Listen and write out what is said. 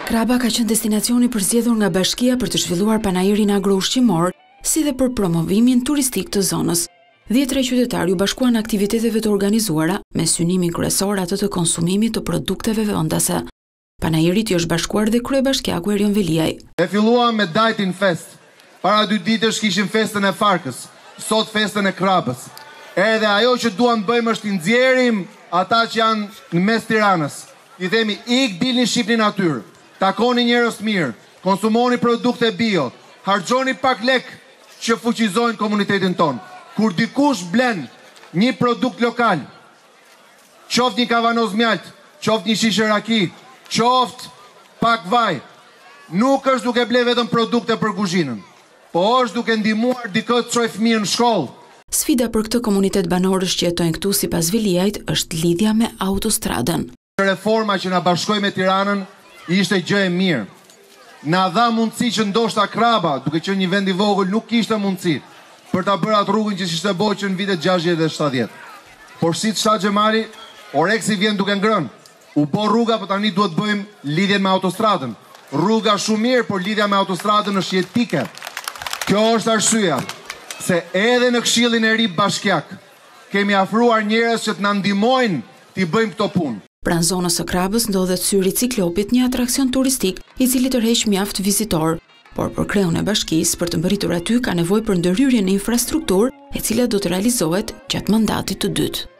Kraba ka qenë destinacioni përzgjedhur nga Bashkia për të zhvilluar panajirin agro-ushqimor, si dhe për promovimin turistik të zonës. 10 qytetarë u bashkuan aktiviteteve të organizuara me synimin kryesor atë të konsumimit të produkteve vendase. Panajirit i është bashkuar dhe kryebashkiaku Erion Veliaj. E filluam me Dajtin Fest. Para 2 ditësh kishim festën e Farkës, sot festën e Krabës. Edhe ajo që duam të bëjmë është të nxjerrim ata që janë në mes Tiranës. I themi dilni shihni natyrë, takoni njerëz mirë, konsumoni produkte bio, harxhoni pak lek që fuqizojnë komunitetin tonë. Kur dikush blen një produkt lokal, qoftë një kavanoz mjalt, qoftë një shishe raki, qoftë pak vaj, nuk është duke ble vetëm produkte për kuzhinën, po është duke ndihmuar dikë të çojë fëmijën në shkollë. Sfida për këtë komunitet banorësh që jetojnë këtu sipas Veliajt është lidhja me autostradën. Reforma që na bashkoi me Tiranën ishte gjë e mirë. Na dha mundësi që ndoshta Kraba, duke qenë një vend i vogël, nuk kishte mundësi për ta bërë atë rrugën që ishte bërë në vitet 60 dhe 70. Por si të shta Xhemali, Oreksi vjen duke ngrënë. U bë rruga, por tani duhet bëjmë lidhjen me autostradën. Rruga shumë mirë, por lidhja me autostradën është jetike. Kjo është arsyeja se edhe në Këshillin e Ri Bashkiak kemi afruar njerëz që të na ndihmojnë t'i bëjmë këto punë. Pranë zonës së Krabës ndodhet syri Ciklopit, një atraksion turistik i cili tërheq mjaft vizitor. Por për kreun e bashkisë për të mbërritur aty ka nevojë për ndërhyrje në infrastrukturë, e cila do të realizohet gjatë mandatit të dytë.